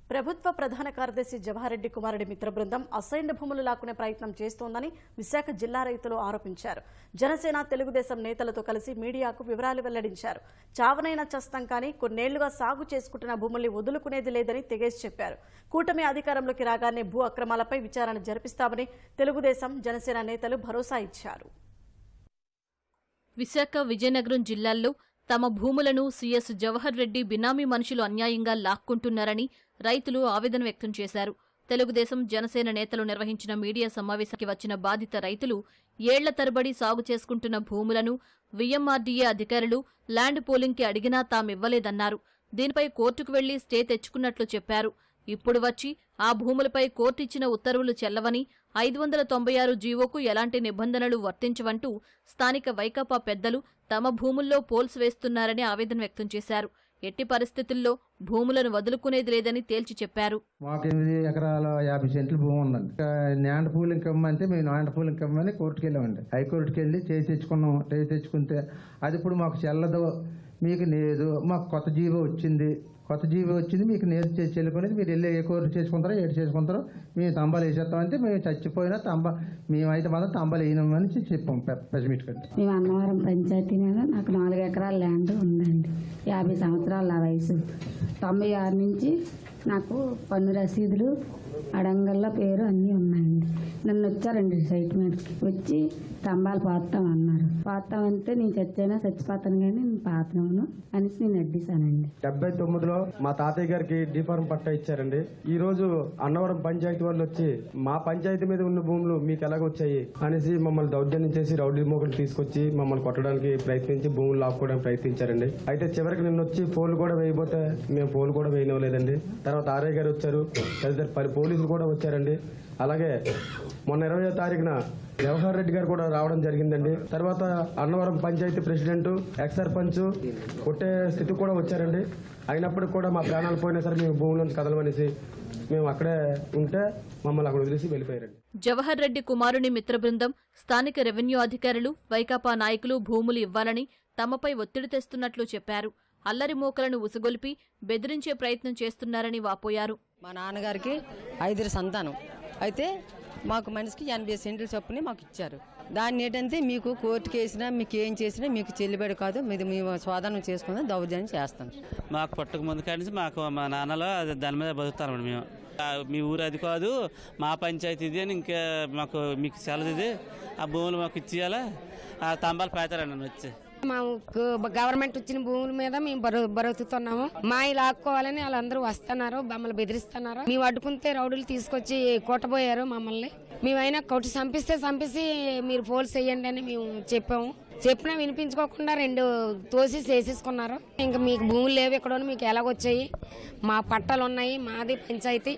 ప్రభుత్వ ప్రధాన కార్యదర్శి జవహర్ రెడ్డి కుమారుడి మిత్ర బృందం అసైన్డ్ భూములు లాక్కునే ప్రయత్నం చేస్తోందని విశాఖ జిల్లా రైతులు ఆరోపించారు. జనసేన తెలుగుదేశం నేతలతో కలిసి మీడియాకు వివరాలు వెల్లడించారు. చావనైనా చస్తాం కానీ కొన్నేళ్లుగా సాగు చేసుకుంటున్న భూముల్ని వదులుకునేది లేదని తెగేసి చెప్పారు. కూటమి అధికారంలోకి రాగానే భూ అక్రమాలపై విచారణ జరిపిస్తామని తెలుగుదేశం జనసేన నేతలు భరోసా ఇచ్చారు. విశాఖ విజయనగరం జిల్లాల్లో తమ భూములను సీఎస్ జవహర్ రెడ్డి బినామీ మనుషులు అన్యాయంగా లాక్కుంటున్నారని రైతులు ఆవేదన వ్యక్తం చేశారు. తెలుగుదేశం జనసేన నేతలు నిర్వహించిన మీడియా సమావేశానికి వచ్చిన బాధిత రైతులు ఏళ్ల తరబడి సాగు చేసుకుంటున్న భూములను వీఎంఆర్డీఏ అధికారులు ల్యాండ్ పోలింగ్కి అడిగినా తామివ్వలేదన్నారు. దీనిపై కోర్టుకు వెళ్లి స్టే తెచ్చుకున్నట్లు చెప్పారు. ఇప్పుడు వచ్చి ఆ భూములపై కోర్టు ఇచ్చిన ఉత్తర్వులు చెల్లవని 596 జీవోకు ఎలాంటి నిబంధనలు వర్తించవంటూ స్థానిక వైకాపా పెద్దలు తమ భూముల్లో పోల్స్ వేస్తున్నారని ఆవేదన వ్యక్తం చేశారు. ఎట్టి పరిస్థితుల్లో భూములను వదులుకునేది లేదని తేల్చి చెప్పారు. మాకు 8 ఎకరాల 50 సెంట్లు భూమి ఉందండి. ల్యాండ్ పూలింగ్ ఇవ్వమంటే మేము ల్యాండ్ పూలింగ్ ఇవ్వమని కోర్టుకు వెళ్ళామండి. హైకోర్టుకి వెళ్ళి తెచ్చుకున్నాం. తెచ్చుకుంటే అది ఇప్పుడు మాకు చెల్లదు, మీకు లేదు, మాకు కొత్త జీవో వచ్చింది, మీకు నేరు చెల్లుకునేది మీరు వెళ్ళి ఏ కోర్టు చేసుకుంటారో ఏడు చేసుకుంటారో మేము తంబాలు వేసేస్తామంటే మేము చచ్చిపోయినా మేమైతే మాత్రం తంబాలు వేయమని చెప్పాం ప్రెస్ మీట్ కంటే. మేము అన్నవరం పంచాయతీ మీద నాకు 4 ఎకరాల ల్యాండ్ ఉందండి. 50 సంవత్సరాల నా వయసు. 96 నుంచి నాకు పన్ను రసీదులు అడంగల్లో పేరు అన్నీ ఉన్నాయండి. నన్ను వచ్చారండి సైట్ మీదకి వచ్చి స్తంభాలు పాతామన్నారు. పాతామంటే నేను చచ్చిపోతాను కానీ నేను పాతనవును అనేసి నేను అడ్డిసానండి. 79లో మా తాతయ్య గారికి డిఫార్మ్ పట్టా ఇచ్చారండి. ఈ రోజు అన్నవరం పంచాయతీ వాళ్ళు వచ్చి మా పంచాయతీ మీద ఉన్న భూములు మీకు ఎలాగొచ్చాయి అనేసి మమ్మల్ని దౌర్జన్యం చేసి రౌడీ మోకలు తీసుకొచ్చి మమ్మల్ని కొట్టడానికి ప్రయత్నించి భూములు లాక్కోవడానికి ప్రయత్నించారండి. అయితే చివరికి నిన్న వచ్చి ఫోన్లు కూడా వేయబోతే మేము ఫోన్లు కూడా వేయనివ్వలేదండి. తర్వాత ఆర్ఐ గారు వచ్చారు, తదితర 10 పోలీసులు కూడా వచ్చారండి. అలాగే మొన్న 20వ తారీఖున జవహర్ రెడ్డి గారు కూడా రావడం జరిగిందండి. తర్వాత అన్నవరం పంచాయతీ ప్రెసిడెంట్, ఎక్స్ సర్పంచ్ కొట్టే స్థితి కూడా వచ్చారండి. అయినప్పటికీ కూడా మా ప్రాణాలు పోయినా సరే మేము భూముల నుంచి కదలమనేసి మేము అక్కడే ఉంటే మమ్మల్ని అక్కడ వదిలేసి వెళ్ళిపోయారండి. జవహర్ రెడ్డి కుమారుని మిత్ర బృందం స్థానిక రెవెన్యూ అధికారులు, వైకాపా నాయకులు భూములు ఇవ్వాలని తమపై ఒత్తిడి తెస్తున్నట్లు చెప్పారు. అల్లరి మోకలను ఉసగొలిపి బెదిరించే ప్రయత్నం చేస్తున్నారని వాపోయారు. మా నాన్నగారికి 5 సంతానం అయితే మాకు మనిషికి 80 సెంట్లు చొప్పున మాకు ఇచ్చారు. దాన్ని ఏంటంటే మీకు కోర్టు కేసినా మీకు ఏం చేసినా మీకు చెల్లిబడి కాదు, మేము స్వాధీనం చేసుకుని దౌర్జన్యం చేస్తాం. మాకు పుట్టక ముందు కానీ మాకు మా నాన్నలో దాని మీద బతుకుతాను. మేము మీ ఊరు అది కాదు, మా పంచాయతీ ఇది అని ఇంకా మీకు సెలవు ఇది, ఆ భూములు మాకు ఇచ్చేయాలా, ఆ తంబాలు పేతారండి వచ్చి. మాకు గవర్నమెంట్ ఇచ్చిన భూముల మీద మేము బ్రతుకుతున్నాము. మా లాక్కోవాలని వాళ్ళందరూ వస్తున్నారు, మమ్మల్ని బెదిరిస్తున్నారు. మేము అడ్డుకుంటే రౌడీలు తీసుకొచ్చి కొట్టబోయారు మమ్మల్ని. మేమైనా కొట్టి చంపిస్తే మీరు పోల్స్ వేయండి అని మేము చెప్పాము. చెప్పినా వినిపించుకోకుండా 2 తోసి చేసేసుకున్నారు. ఇంకా మీకు భూములు లేవు, ఇక్కడ మీకు ఎలాగొచ్చాయి, మా పట్టాలు ఉన్నాయి, మాది పంచాయతీ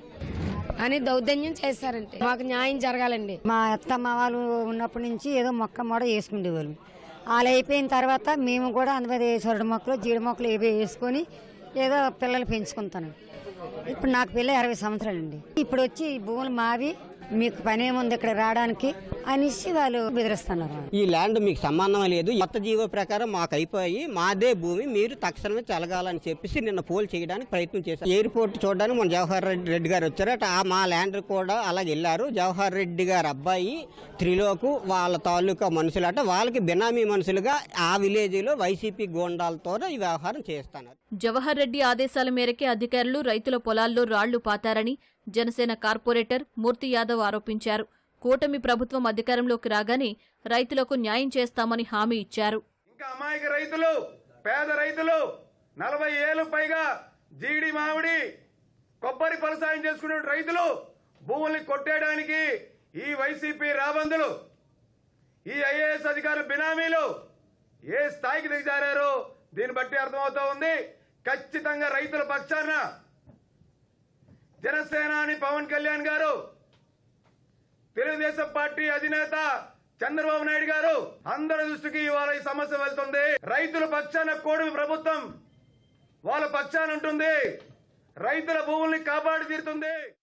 అని దౌర్జన్యం చేస్తారంటే మాకు న్యాయం జరగాలండి. మా అత్తమ్మ వాళ్ళు ఉన్నప్పటి నుంచి ఏదో మొక్క మొడ వేసుకునేవాళ్ళు. వాళ్ళు అయిపోయిన తర్వాత మేము కూడా అందులో సొరడు మొక్కలు జీడి మొక్కలు ఏవో వేసుకొని ఏదో పిల్లలు పెంచుకుంటాను. ఇప్పుడు నాకు పిల్ల 60 సంవత్సరాలండి. ఇప్పుడు వచ్చి భూములు మావి, మీకు పనేముంది ఇక్కడ రావడానికి అనేసి వాళ్ళు బెదిరిస్తున్నారు. ఈ ల్యాండ్ మీకు సంబంధం లేదు, కొత్త జీవో ప్రకారం మాకు అయిపోయి మాదే భూమి, మీరు తక్షణమే చలగాలని చెప్పేసి నిన్న పోల్ చేయడానికి ప్రయత్నం చేశారు. ఎయిర్పోర్ట్ చూడడానికి మన జవహర్ రెడ్డి గారు వచ్చారట. మా ల్యాండ్ కూడా అలాగే వెళ్ళారు. జవహర్ రెడ్డి గారు అబ్బాయి త్రిలోకు వాళ్ళ తాలూకా మనుషులట, వాళ్ళకి బినామీ మనుషులుగా ఆ విలేజ్ లో వైసీపీ గోండాలతో ఈ వ్యవహారం చేస్తున్నారు. జవహర్ రెడ్డి ఆదేశాల మేరకే అధికారులు రైతుల పొలాల్లో రాళ్లు పాతారని జనసేన కార్పొరేటర్ మూర్తి యాదవ్ ఆరోపించారు. కూటమి ప్రభుత్వం అధికారంలోకి రాగానే రైతులకు న్యాయం చేస్తామని హామీ ఇచ్చారు. ఇంకా అమాయక రైతులు, పేద రైతులు 40 ఏళ్లు పైగా జీడి మామిడి కొబ్బరి వ్యవసాయం చేసుకునే రైతులు భూముల్ని కొట్టేయడానికి ఈ వైసీపీ రాబందులు, ఈ ఐఏఎస్ అధికారుల బినామీలు ఏ స్థాయికి దిగజారారో దీన్ని బట్టి అర్థమవుతా ఉంది. ఖచ్చితంగా రైతుల పక్షాన జనసేనాని పవన్ కళ్యాణ్ గారు, తెలుగుదేశం పార్టీ అధినేత చంద్రబాబు నాయుడు గారు అందరి దృష్టికి ఇవాళ ఈ సమస్య వెళ్తుంది. రైతుల పక్షాన కూటమి ప్రభుత్వం వాళ్ళ పక్షాన ఉంటుంది. రైతుల భూముల్ని కాపాడి తీరుతుంది.